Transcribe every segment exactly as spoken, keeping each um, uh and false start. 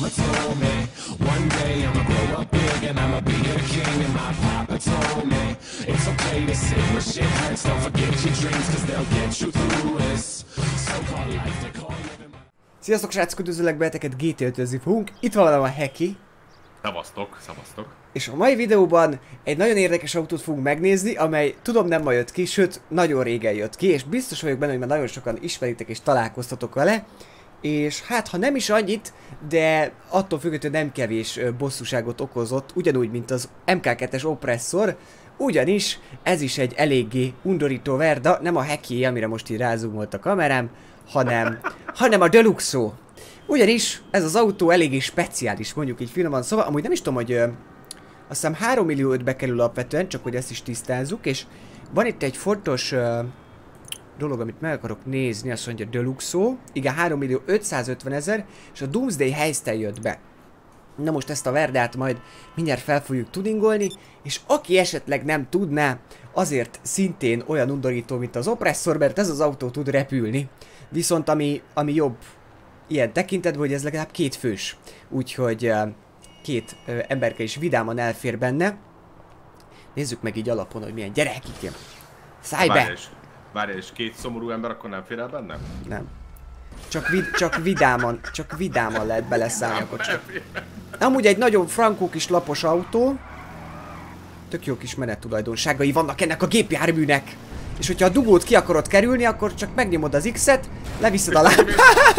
mama told me one day I'ma grow up big and I'ma be a king. And my papa told me it's okay to sit where shit hurts. Don't forget your dreams, cause they'll get you through this so-called life they call living. Sziasztok srácok, üdvözöllek beleteket, gé té ötözni fogunk. Itt van velem a Heki. Szavaztok, szavaztok. És a mai videóban egy nagyon érdekes autót fogunk megnézni, amely tudom nem ma jött ki, sőt nagyon régen jött ki, és biztos vagyok benne, hogy már nagyon sokan ismeritek és találkoztatok vele. És hát ha nem is annyit, de attól függetlenül nem kevés bosszúságot okozott, ugyanúgy, mint az em ká kettes Oppressor, ugyanis ez is egy eléggé undorító verda, nem a Heki, amire most így rázoomolt a kamerám, hanem, hanem a Deluxo. Ugyanis ez az autó eléggé speciális, mondjuk így finoman szóval, amúgy nem is tudom, hogy ö, azt hiszem három millió ötbe kerül alapvetően, csak hogy ezt is tisztázzuk, és van itt egy fontos ö, dolog, amit meg akarok nézni, azt mondja Deluxo, igen, három millió ötszázötvenezer, és a Doomsday Heist-tel jött be. Na most ezt a verdát majd mindjárt fel fogjuk tuningolni, és aki esetleg nem tudná, azért szintén olyan undorító, mint az Oppressor, mert ez az autó tud repülni. Viszont ami, ami jobb ilyen tekintetben, hogy ez legalább két fős. Úgyhogy uh, két uh, emberke is vidáman elfér benne. Nézzük meg így alapon, hogy milyen gyerek itt. Szállj be! Várj és, várj és két szomorú ember, akkor nem fér el benne? Nem. Csak, vid csak vidáman, csak vidáman lehet beleszállni a kocsiba. Amúgy egy nagyon frankó kis lapos autó. Tök jó kis menettulajdonságai vannak ennek a gépjárműnek. És hogyha a dugót ki akarod kerülni, akkor csak megnyomod az X-et, leviszed a lábát.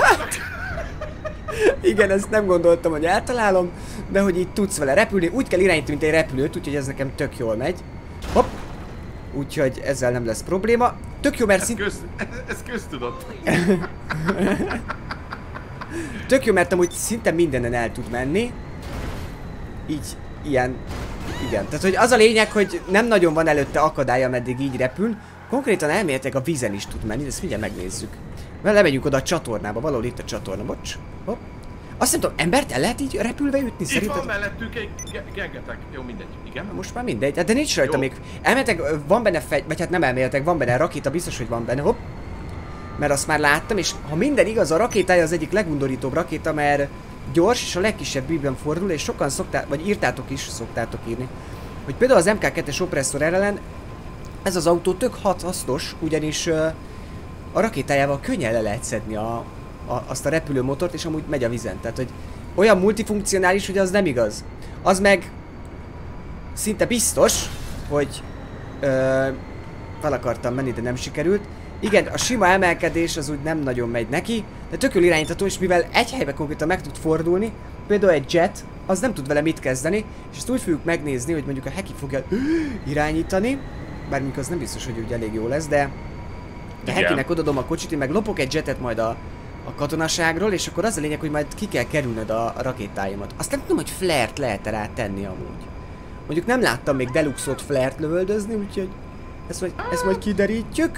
Igen, ezt nem gondoltam, hogy eltalálom, de hogy így tudsz vele repülni. Úgy kell irányítani, mint egy repülőt, úgyhogy ez nekem tök jól megy. Hopp! Úgyhogy ezzel nem lesz probléma. Tök jó, mert ez, szint... köz, ez köztudott. Tök jó, mert amúgy szinte mindenen el tud menni. Így, ilyen... Igen, tehát hogy az a lényeg, hogy nem nagyon van előtte akadály, ameddig így repül. Konkrétan elméletileg a vízen is tud menni, de ezt mindjárt megnézzük. Mert lemegyünk oda a csatornába, valahol itt a csatorna, bocs. Hopp. Azt nem tudom, embert el lehet így repülve jutni? Itt Szerinted... van mellettük egy gengetek. Jó, mindegy. Igen? Most már mindegy, de nincs rajta jó. még. Elméletileg van benne fegy, vagy hát nem elméletileg, van benne rakéta, biztos, hogy van benne. Hopp. Mert azt már láttam, és ha minden igaz, a rakétája az egyik legundorítóbb rakéta, mert gyors és a legkisebb bíjban fordul, és sokan szokták, vagy írtátok is, szoktátok írni, hogy például az em ká kettes Oppressor ellen ez az autó tök hasznos, ugyanis uh, a rakétájával könnyen le lehet szedni a, a, azt a repülőmotort, és amúgy megy a vízen. Tehát, hogy olyan multifunkcionális, hogy az nem igaz. Az meg szinte biztos, hogy uh, fel akartam menni, de nem sikerült. Igen, a sima emelkedés az úgy nem nagyon megy neki, de tök jól irányítható, és mivel egy helyben konkrétan meg tud fordulni, például egy jet, az nem tud vele mit kezdeni, és ezt úgy fogjuk megnézni, hogy mondjuk a Heki fogja irányítani, bármikor az nem biztos, hogy úgy elég jó lesz, de, de Hekinek odadom a kocsit, én meg lopok egy jetet majd a, a katonaságról, és akkor az a lényeg, hogy majd ki kell kerülnöd a, a rakétáimat. Azt nem tudom, hogy flare-t lehet-e rá tenni amúgy. Mondjuk nem láttam még Deluxot flare-t lövöldözni, úgyhogy ezt majd, ezt majd kiderítjük.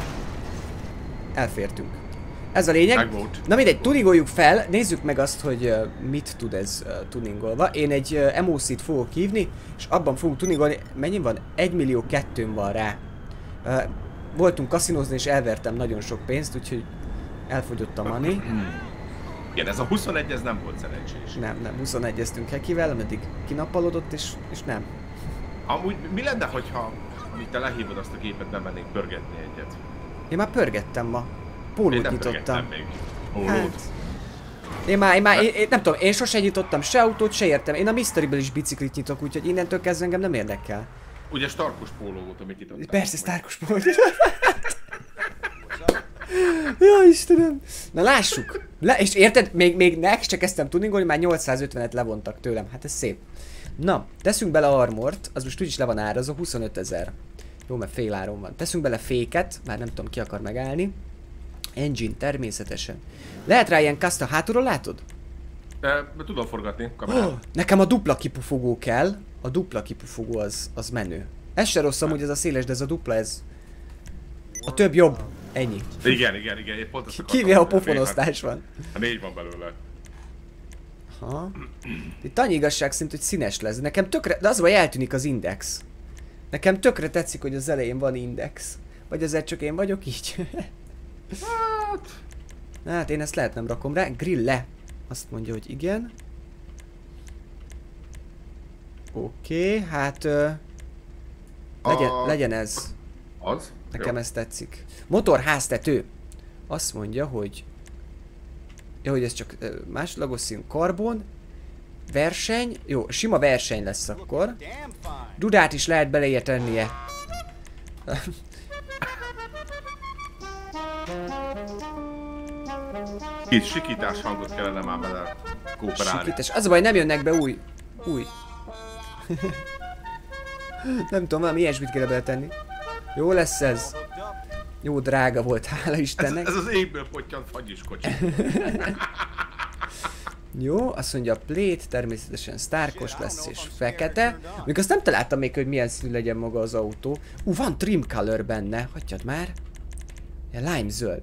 Elfértünk. Ez a lényeg. Na mindegy, tuningoljuk fel, nézzük meg azt, hogy uh, mit tud ez uh, tuningolva. Én egy uh, em o cét fogok hívni, és abban fogunk tuningolni. Mennyi van? egy millió kettőn van rá. Uh, voltunk kaszinózni, és elvertem nagyon sok pénzt, úgyhogy elfogyott a money. Igen, ez a huszonegy, ez nem volt szerencsés. Nem, nem, huszonegyeztünk Hekivel, ameddig kinappalodott, és, és nem. Amúgy mi lenne, hogyha amíg te lehívod azt a gépet, bemennénk pörgetni egyet? Én már pörgettem ma. Pólót nyitottam. Még. Hát, én már, én már, én, én, nem tudom, én sose nyitottam se autót, se értem. Én a Mystery-ből is biciklit nyitok, úgyhogy innentől kezdve engem nem érdekel. Ugye starkos póló volt, amit nyitottál? Persze, starkos póló. Ja, Istenem. Na lássuk. Le, és érted, még, még next csak kezdtem tuningolni, már nyolcszázötvenet levontak tőlem. Hát ez szép. Na, teszünk bele armort, az most úgyis le van árazó, huszonötezer. Jó, mert fél áron van. Teszünk bele féket, már nem tudom, ki akar megállni. Engine, természetesen. Lehet rá ilyen custom hátulról, látod? E, tudom forgatni, kamerát. Oh, nekem a dupla kipufogó kell. A dupla kipufogó az, az menő. Ez se rossz amúgy, ez a széles, de ez a dupla, ez... A több jobb. Ennyi. Igen, igen, igen. Én pont Kívül a pofonosztás van. A négy van belőle. Ha. Itt annyi igazság szerint, hogy színes lesz. Nekem tökre... De az vagy eltűnik az index. Nekem tökre tetszik, hogy az elején van index. Vagy azért csak én vagyok így. Hát... Hát én ezt lehet nem rakom rá. Grill le. Azt mondja, hogy igen. Oké, okay, hát... Uh, legyen, A... legyen ez. Az? Nekem Jó. ez tetszik. Motorháztető. Azt mondja, hogy... Ja, hogy ez csak uh, másodlagos szín. Karbon. Verseny. Jó, sima verseny lesz akkor. Dudát is lehet beleje tennie. Kis sikítás hangot kellene már bele kooperálni. Sikítás. Az a baj, nem jönnek be új. Új. Nem tudom, valami ilyesmit kéne beletenni. Jó lesz ez. Jó drága volt, hála Istennek. Ez, ez az égből pottyant fagyis kocsi. Jó, azt mondja plate, természetesen sztárkos lesz és fekete. Még azt nem találtam még, hogy milyen színű legyen maga az autó. Ú, uh, van trim color benne, hagyjad már. Lime zöld.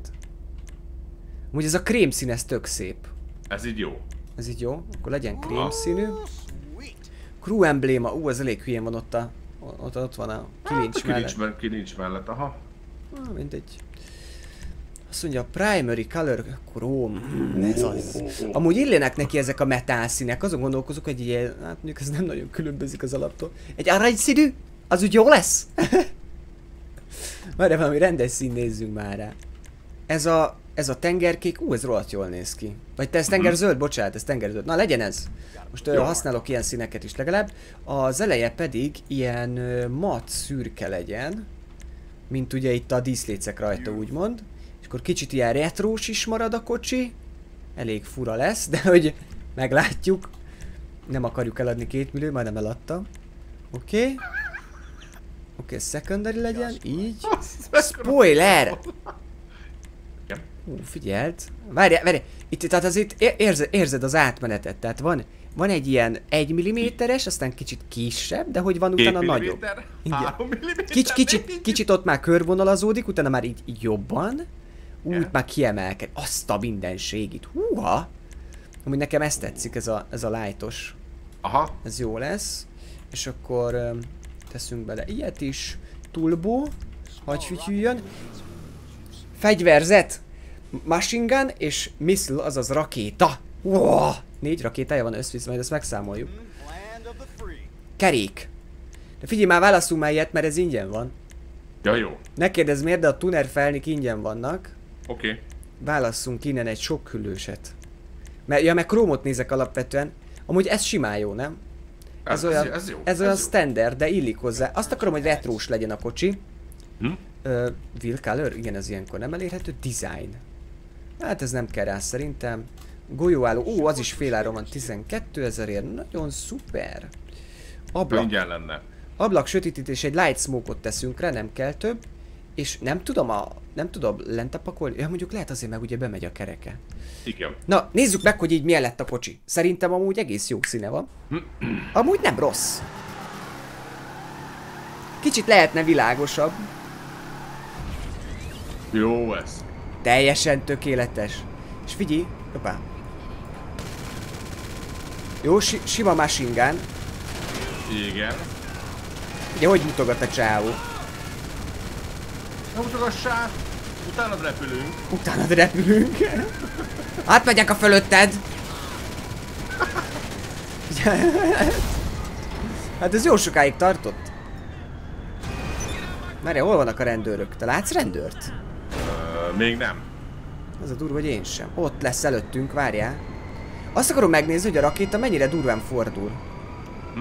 Úgy ez a krém szín, ez tök szép. Ez így jó. Ez így jó, akkor legyen krém színű. Crew embléma, ú, uh, az elég hülyén van ott a... Ott, ott van a kilincs hát, mellett. Kilincs, kilincs mellett, aha. Ah, mindegy. Azt mondja, primary color chrome. Hmm, ez az. Amúgy illének neki ezek a metál színek. Azon gondolkozok, hogy ilyen, hát mondjuk ez nem nagyon különbözik az alaptól. Egy aranyszínű? Az úgy jó lesz? Várj, valami rendes szín nézzünk már rá. Ez a, ez a tengerkék, ú, ez rohadt jól néz ki. Vagy te ez tengerzöld? Bocsánat, ez tengerzöld. Na, legyen ez. Most ö, használok ilyen színeket is legalább. Az eleje pedig ilyen ö, mat szürke legyen. Mint ugye itt a díszlécek rajta, úgymond. És akkor kicsit ilyen retrós is marad a kocsi. Elég fura lesz, de hogy meglátjuk. Nem akarjuk eladni két millió, majdnem eladtam. Oké. Okay. Oké, okay, secondary legyen, így. Spoiler! Hú, figyeld. Várj, várj. Itt, tehát azért érzed, érzed az átmenetet. Tehát van, van egy ilyen egy milliméteres, aztán kicsit kisebb, de hogy van utána nagyobb. Kics, kicsit, kicsit ott már körvonalazódik, utána már így, így jobban. Úgy yeah. Már kiemelked. Azt a mindenségit. Húha! Amúgy nekem ezt tetszik, ez a, ez a lightos. Aha. Ez jó lesz. És akkor um, teszünk bele ilyet is. Turbo. Hagy fütyüljön. Fegyverzet. Machine gun és missile, azaz rakéta. Wow! Négy rakétája van összvisz, majd ezt megszámoljuk. Kerék. De figyelj már, válaszunk már ilyet, mert ez ingyen van. Ja, jó. Ne kérdezz miért, de a tuner felnik ingyen vannak. Oké. Okay. Válasszunk innen egy sok hüllőset. Mert, ja, meg krómot nézek alapvetően. Amúgy ez simán jó, nem? Ez, ez olyan, ez jó, ez olyan ez standard, de illik hozzá. Azt akarom, hogy retrós legyen a kocsi. Hm? Uh, Will Color? Igen, ez ilyenkor nem elérhető. Design. Hát ez nem kell rá szerintem. Golyóálló. Ó, az is féláron van. tizenkétezerért. Nagyon szuper. Ablak. Ingyen lenne. Ablak sötétítés, egy light smoke-ot teszünk rá, nem kell több. És nem tudom a... Nem tudom lent pakolni. Ja, mondjuk lehet azért, meg ugye bemegy a kereke. Igen. Na, nézzük meg, hogy így milyen lett a kocsi. Szerintem amúgy egész jó színe van. Amúgy nem rossz. Kicsit lehetne világosabb. Jó ez. Teljesen tökéletes. És figyelj, hoppá. Jó, si sima machine gun. Igen. Ugye, hogy mutogat a csávó? Nem mutogassál! Utánad repülünk. Utánad repülünk. Átmegyek a fölötted. Hát ez jó sokáig tartott. Merre, hol vannak a rendőrök? Te látsz rendőrt? Uh, még nem. Az a durva, hogy én sem. Ott lesz előttünk, várjál. Azt akarom megnézni, hogy a rakéta mennyire durván fordul. Hm?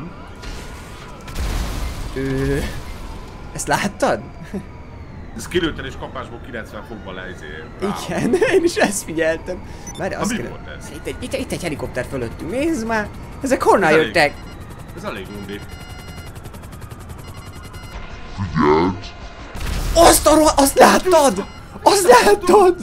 Ő... Ezt láttad? Ez kilőttel és kapásból kilencven fokban leizé. Igen, én is ezt figyeltem. Várj, azt mi kell... volt ez? Itt egy, itt, itt egy helikopter fölöttünk, nézd már! Ezek honnan ez jöttek? Elég, ez elég undi. Figyeld! Azt a roha... Azt láttad! Azt láttad!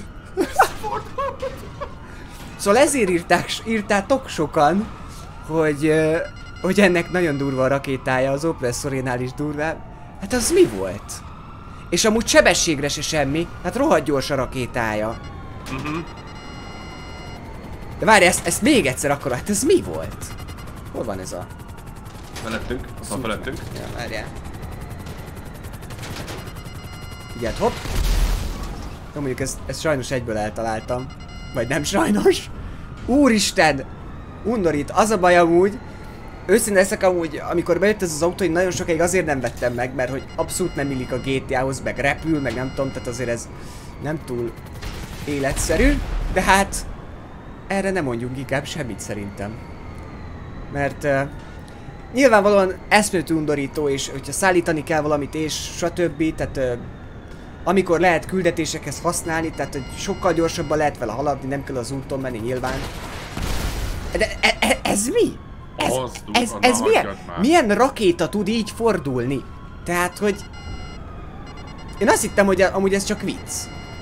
Szóval ezért írták, írtátok sokan, hogy, hogy ennek nagyon durva a rakétája, az opresszorénál is durvább. Hát az mi volt? És amúgy sebességre se semmi, hát rohadt gyors a rakétája. Uh-huh. De várj, ezt, ezt még egyszer akkor, hát ez mi volt? Hol van ez a... Felettünk, van felettünk. Ja, várjál. Figyeld, hopp! Na mondjuk ezt, ezt sajnos egyből eltaláltam. Vagy nem sajnos. Úristen! Undorít, az a baj amúgy, Őszintén leszek, amúgy, amikor bejött ez az autó, én nagyon sokáig azért nem vettem meg, mert hogy abszolút nem illik a gé té á-hoz, meg repül, meg nem tudom, tehát azért ez nem túl életszerű, de hát erre nem mondjunk inkább semmit szerintem. Mert uh, nyilvánvalóan eszméletlenül undorító, és hogyha szállítani kell valamit, és stb. Tehát uh, amikor lehet küldetésekhez használni, tehát hogy sokkal gyorsabban lehet vele haladni, nem kell az úton menni nyilván. De e e ez mi? Ez, ez, ez milyen, milyen rakéta tud így fordulni? Tehát, hogy... Én azt hittem, hogy amúgy ez csak vicc.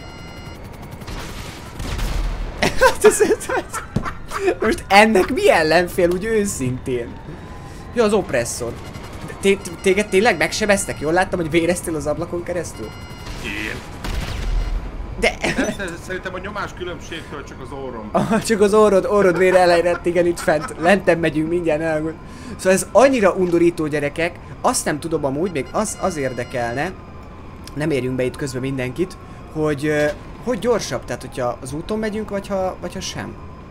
Most ennek mi ellenfél, úgy őszintén? Jó, az opresszor. Téged tényleg megsebeztek? Jól láttam, hogy véreztél az ablakon keresztül? Én? De... Szerintem a nyomás különbségtől csak az orrom. Ah, csak az orrod, orrod vére elejrett, igen, itt fent. Lenten megyünk, mindjárt elgond. Szóval ez annyira undorító, gyerekek. Azt nem tudom amúgy, még az, az érdekelne, nem érjünk be itt közben mindenkit, hogy uh, hogy gyorsabb, tehát hogyha az úton megyünk, vagy ha, vagy ha sem.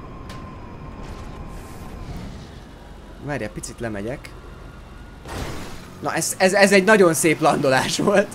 Várjál, picit lemegyek. Na, ez, ez, ez egy nagyon szép landolás volt.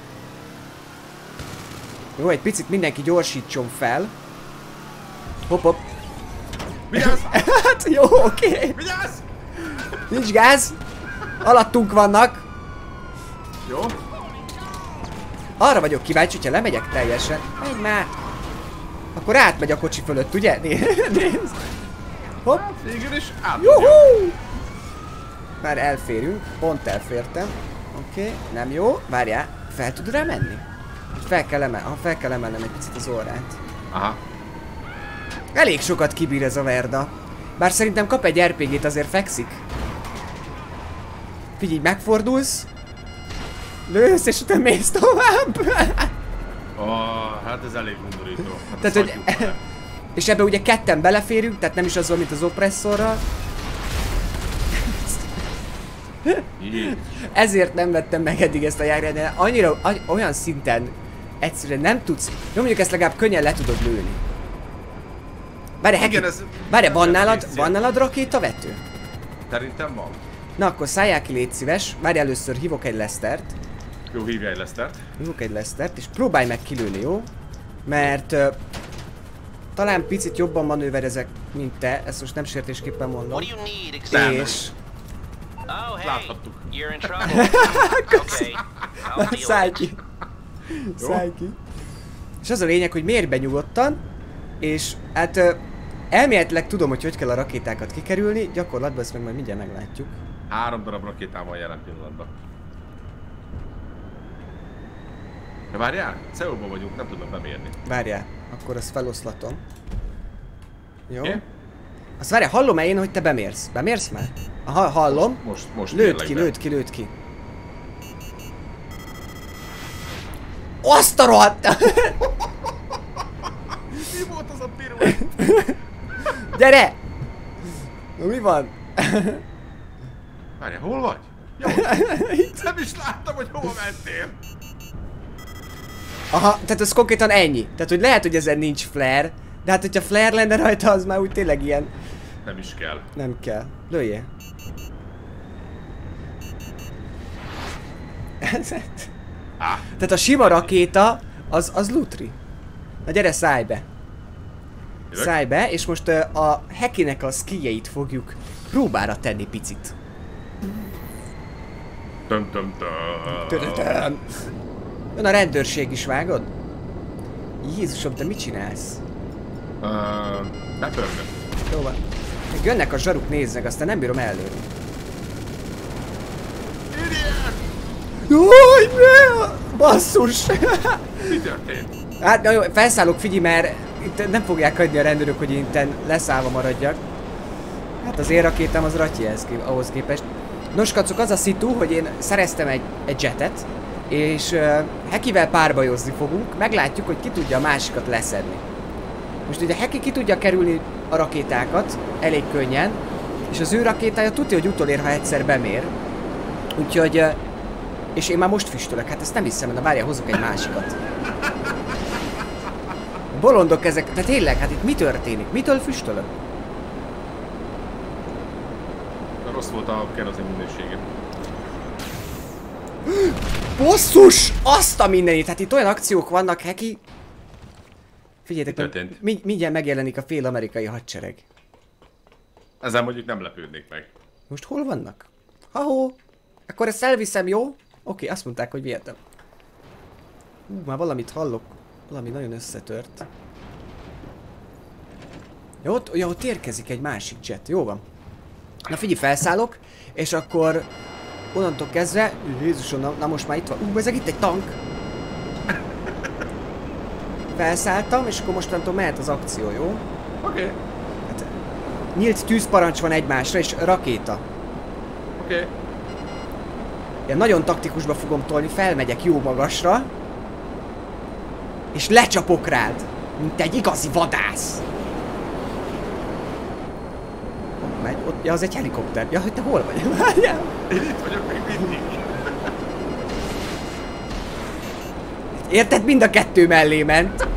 Jó, egy picit mindenki gyorsítson fel. Hopp, hopp. Vigyázz! Hát jó, oké. Okay. Vigyázz! Nincs gáz. Alattunk vannak. Jó. Arra vagyok kíváncsi, hogyha lemegyek teljesen. Menj már. Akkor átmegy a kocsi fölött, ugye? Nézd. Hopp. Hát végül is át. Juhú! Már elférünk. Pont elfértem. Oké, okay. Nem jó. Várjál. Fel tud rá menni? Fel kell emelnem, ha fel kell emelnem egy picit az órát. Aha. Elég sokat kibír ez a Verda. Bár szerintem kap egy er pé gét, azért fekszik. Figyelj, megfordulsz. Lősz, és utána mész tovább. Oh, hát ez elég undorító. Hát tehát, hogy... És ebbe ugye ketten beleférünk, tehát nem is az, mint az opresszorral. Ezért nem vettem meg eddig ezt a járványt, de annyira, olyan szinten egyszerűen nem tudsz... Jó, mondjuk ezt legalább könnyen le tudod lőni. Várj, várj, van nálad, van nálad rakétavető? Szerintem van. Na akkor szálljál ki, légy szíves. Várj, először hívok egy Lestert. Jó, hívja egy Lestert. Hívok egy Lestert, és próbálj meg kilőni, jó? Mert... Uh, talán picit jobban manőverezek, mint te. Ezt most nem sértésképpen mondom. És... Láthattuk. Szállj ki. Szállj ki. És az a lényeg, hogy mérj be nyugodtan, és hát uh, elméletileg tudom, hogy hogy kell a rakétákat kikerülni, gyakorlatban ezt meg majd mindjárt meglátjuk. Három darab rakétám van jelen pillanatban. Ja, várjál? Szeulban vagyunk, nem tudom bemérni. Várjál, akkor azt feloszlatom. Jó. Okay. Azt várjál, hallom-e én, hogy te bemérsz? Bemérsz már? Aha, hallom. Most, most lőd ki, lőd ki, lőd ki. Azt a rohadt! Mi volt az a piruet? Gyere! Na, mi van? Várjál, hol vagy? Jó, nem is láttam, hogy hova mentél. Aha, tehát az konkrétan ennyi. Tehát, hogy lehet, hogy ezen nincs flare, de hát, hogyha flare lenne rajta, az már úgy tényleg ilyen... Nem is kell. Nem kell. Lőjél. Ah. Tehát a sima rakéta, az, az lutri. Na gyere, szállj be. Jövök? Szállj be, és most uh, a Hekinek a skijeit fogjuk próbára tenni picit. Töm, töm, töm. Jön a rendőrség is, vágod? Jézusom, te mit csinálsz? Uh, Bepörgök. Jó van. Jönnek a zsaruk, nézzek, aztán nem bírom ellőni. Jaj, ne! Basszus! Mi történt? Hát, na jó, felszállok, figyelj, mert itt nem fogják hagyni a rendőrök, hogy én itten leszállva maradjak. Hát az én rakétám az ratyi ahhoz képest. Nos, kacok, az a szitu, hogy én szereztem egy, egy jetet, és uh, Hekivel párbajozni fogunk, meglátjuk, hogy ki tudja a másikat leszedni. Most ugye Heki ki tudja kerülni a rakétákat elég könnyen, és az ő rakétája tudja, hogy utolér, ha egyszer bemér. Úgyhogy... Uh, és én már most füstölök, hát ezt nem hiszem, de várjál, hozok egy másikat. A bolondok ezek, de tényleg, hát itt mi történik? Mitől füstölök? rossz volt a kerozin minősége. Bosszus! Azt a mindenit! Hát itt olyan akciók vannak, Heki. Figyeljetek, meg, mind, mindjárt megjelenik a fél amerikai hadsereg. Ezen mondjuk nem lepődnék meg. Most hol vannak? Ha-hó! Akkor ezt elviszem, jó? Oké, azt mondták, hogy vihetem. Hú, már valamit hallok. Valami nagyon összetört. Ja, ott, ja, ott érkezik egy másik jet. Jó van. Na figyelj, felszállok, és akkor onnantól kezdve... Jézusom, na, na most már itt van. Ú, ezek itt egy tank. Felszálltam, és akkor mostantól mehet az akció, jó? Oké. Okay. Hát, nyílt tűzparancs van egymásra, és rakéta. Oké. Okay. Én nagyon taktikusba fogom tolni, felmegyek jó magasra, és lecsapok rád, mint egy igazi vadász. Ott megy, ott, ja, az egy helikopter. Ja, hogy te hol vagy? Várjál! Én itt vagyok még mindig. Érted? Mind a kettő mellé ment.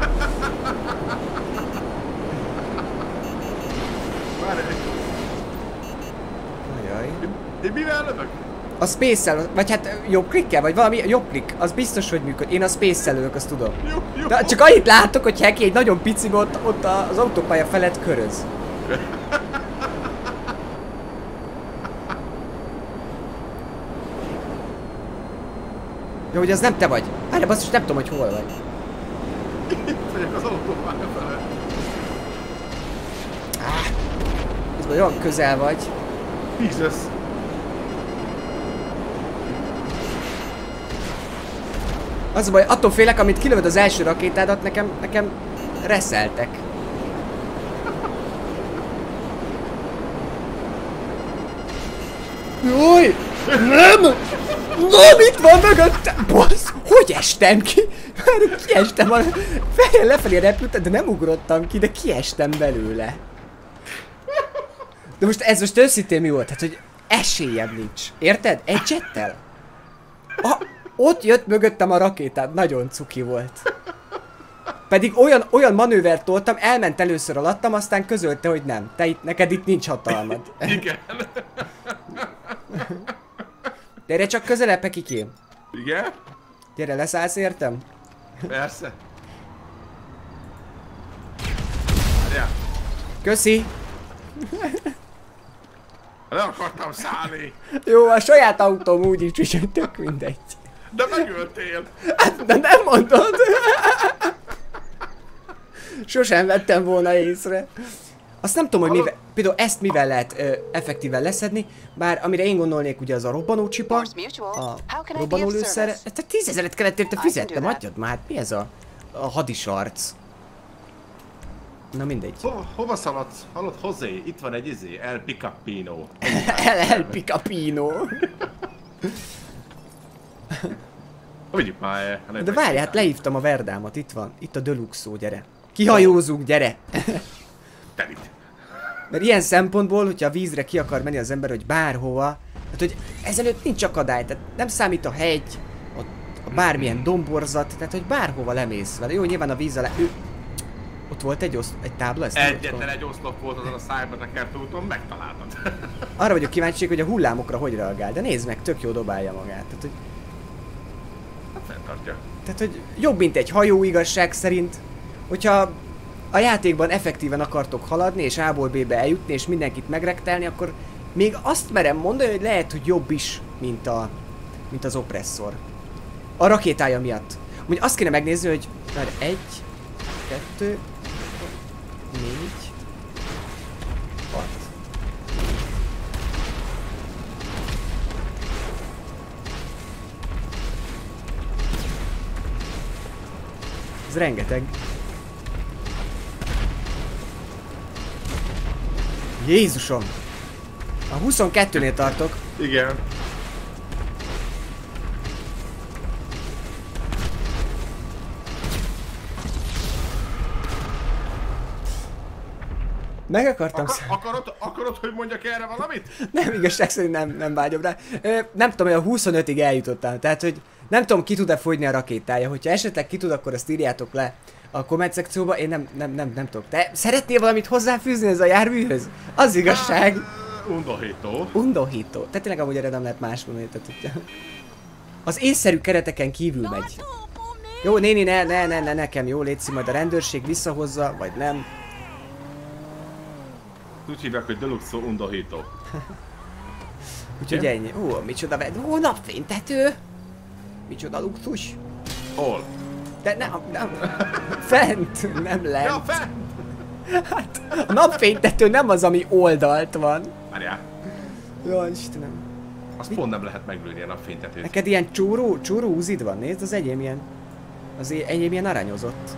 Várj. Ajaj. Én mivel lövök? A space-el, vagy hát jobb klikkel, vagy valami jobb klik, az biztos, hogy működik. Én a space-el lövök, azt tudom. Jó, jó. De csak annyit látok, hogy Heki egy nagyon pici ott, ott az autópálya felett köröz. Jó, hogy az nem te vagy. Várj, basszus, nem tudom, hogy hol vagy. Itt vagyok az autópálya felett. Ah, ez olyan közel vagy. Jesus. Az a baj, attól félek, amit kilövöd az első rakétádat, nekem, nekem reszeltek. Jaj! Nem! Nem, itt van mögötte! Bassz, hogy estem ki? Már kiestem, a... Fejjel lefelé repültem, de nem ugrottam ki, de kiestem belőle. De most ez most őszintén mi volt? Hát, hogy esélyem nincs. Érted? Egy jettel? A... Ott jött mögöttem a rakétát, nagyon cuki volt. Pedig olyan, olyan manővert toltam, elment először alattam, aztán közölte, hogy nem. Te itt, neked itt nincs hatalmad. Igen. Gyere csak közelebb, Pekikém. Igen? Gyere, leszállsz értem? Persze. Várjál. Köszi. Le akartam szállni. Jó, a saját autóm úgyis, úgyhogy tök mindegy. De megöltél. De nem mondod. Sosem vettem volna észre. Azt nem tudom, hogy mivel, például ezt mivel lehet ö, effektíven leszedni, bár amire én gondolnék ugye az a robbanócsipa, a robbanólőszer, tehát tízezeret kellett érte fizetnem, adjad már, hát mi ez a, a hadisarc? Na mindegy. Hova, hova szaladsz? Hallod, José, itt van egy izé, El Picapino. El, El Picapino. Vigyük már. De várj, hát lehívtam a Verdámat, itt van, itt a Deluxo, gyere. Kihajózunk, gyere! Telit. Mert ilyen szempontból, hogyha a vízre ki akar menni az ember, hogy bárhova, hát hogy ezelőtt nincs akadály, tehát nem számít a hegy, a, a bármilyen domborzat, tehát hogy bárhova lemész vele. Jó, nyilván a víz alá... Ő... Ott volt egy, osz... egy tábla, ezt egyetlen egy oszlop volt azon a szájba tekert úton, megtaláltad. Arra vagyok kíváncsi, hogy a hullámokra hogy reagál, de nézd meg, tök jó dobálja magát. Tehát, hogy... Hát fenntartja. Tehát, hogy jobb, mint egy hajó igazság szerint, hogyha a játékban effektíven akartok haladni, és A-ból B-be eljutni, és mindenkit megrektelni, akkor még azt merem mondani, hogy lehet, hogy jobb is, mint, a, mint az Oppressor. A rakétája miatt. Úgy azt kéne megnézni, hogy már egy, kettő, négy, hat. Ez rengeteg. Jézusom! A huszonkettőnél tartok. Igen. Meg akartam Akar, sz... akarod, akarod, hogy mondjak erre valamit? Nem, igazság szerint nem, nem vágyom rá. Ö, nem tudom, hogy a huszonötig eljutottam, tehát hogy nem tudom, ki tud-e fogyni a rakétája. Hogyha esetleg ki tud, akkor azt írjátok le a komment szekcióba. Én nem, nem, nem, nem tudok. Te szeretnél valamit hozzáfűzni ez a járműhöz? Az igazság. Undorító. Undorító. Tehát tényleg amúgy erre nem lehet más mondani, tehát ugye. Az észszerű kereteken kívül megy. Jó, néni, ne, ne, ne, ne, nekem jó, létszik, majd a rendőrség visszahozza, vagy nem. Úgy hívják, hogy Deluxe Undorító. Úgyhogy ennyi. Ó, micsoda ved... Ó, napfénytető! Micsoda luxus! Hol? De nem, nem. Fent, nem lent. Ja, fent! Hát, a napfénytető nem az, ami oldalt van. Várjál. Jó, Istenem. Azt pont nem lehet meglőni a napfénytetőt. Neked ilyen csóró, csóró úzid van, nézd, az enyém ilyen. Az enyém ilyen aranyozott.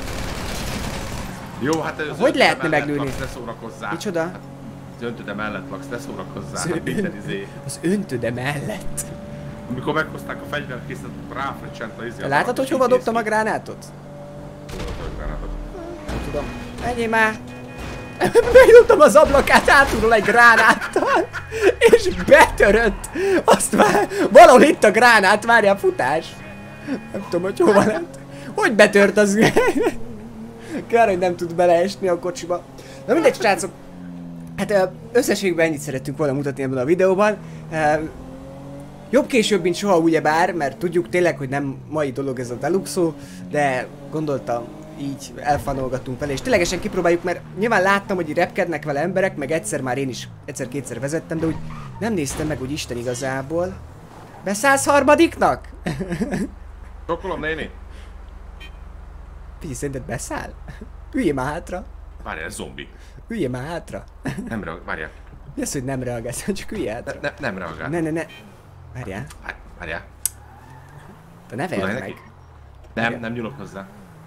Jó, hát az hogy lehetne meglőni? Ne szórakozzál. Micsoda? Hát, az öntöde mellett laksz, ne szórakozzál. Az, Hát minden ön, izé. az öntöde mellett. Amikor meghozták a fegyverkészletet, ráfrecsent a izé. Látod, hogy hova dobtam a gránátot? Hova dobtam a gránátot? Nem tudom. Menjél már! Megdobtam az ablakát átulról egy gránáttal, és betörött! Azt már valahol itt a gránát, várjál, futás! Nem tudom, hogy hova lett. Hogy betört az? Kár, hogy nem tud beleesni a kocsiba. Na mindegy, srácok. Hát összességben ennyit szerettünk volna mutatni ebben a videóban. Jobb később, mint soha ugyebár, mert tudjuk tényleg, hogy nem mai dolog ez a Deluxo, de gondoltam, így elfanolgatunk vele, és ténylegesen kipróbáljuk, mert nyilván láttam, hogy így repkednek vele emberek, meg egyszer már én is egyszer-kétszer vezettem, de úgy nem néztem meg, hogy Isten igazából. Beszállsz harmadiknak? Sokkolom, néni. Figyelj, szerinted beszáll? Üljél már hátra. Várjál, ez zombi. Üljél már hátra. Nem reagál, várjál. Mi az, hogy nem reagálsz, csak üljél hátra. Ne, nem reagál. Ne, ne, ne. Várjál. Várj, várjál. Te ne verd meg. Nem, Várjál. nem nyúlok hozzá.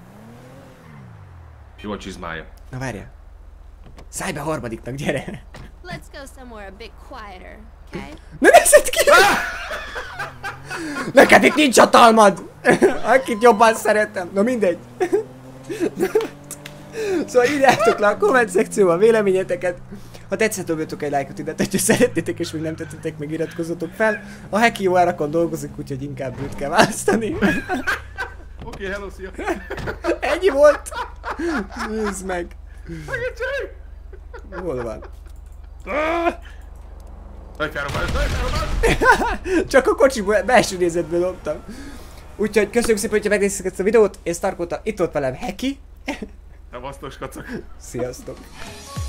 Jó a csizmája. Na várjál. Szállj be harmadiknak, gyere. Let's go somewhere a bit quieter, okay? Ne nézd ki! Neked itt nincs hatalmad! Akit jobban szeretem. Na mindegy. Szóval írjátok le a komment szekcióban a véleményeteket. Ha tetszett, dobjatok egy lájkot ide, hogyha szeretnétek és még nem tettetek, meg iratkozzatok fel. A Heki jó árakon dolgozik, úgyhogy inkább őt kell választani. Oké, okay, hello, szia! Ennyi volt! Nézd meg! Segítség! Hol van? Nagy felrobbanás, nagy felrobbanás! Csak a kocsiból, belső nézetből dobtam. Úgyhogy köszönjük szépen, hogyha megnéztétek ezt a videót. Én Starkóta, itt volt velem Heki. Szevasztok, kacak! Sziasztok!